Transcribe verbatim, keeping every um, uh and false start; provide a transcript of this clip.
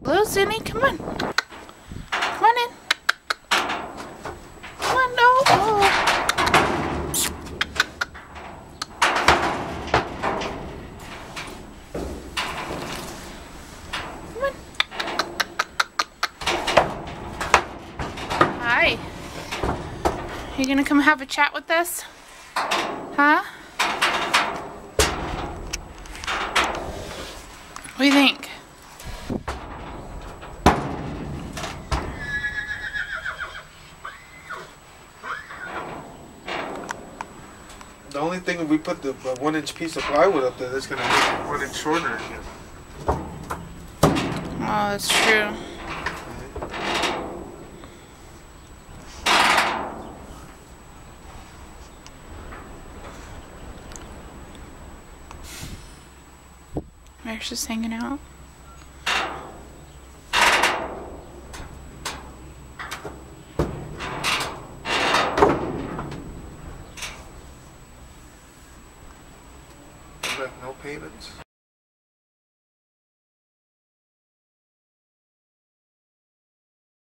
Hello, Zuni, come on. Come on in. Come on, no. Oh. Come on. Hi. You gonna come have a chat with us? Huh? What do you think? The only thing, if we put the uh, one inch piece of plywood up there, that's going to make it one inch shorter again. Oh, that's true. Mary's just hanging out. No payments.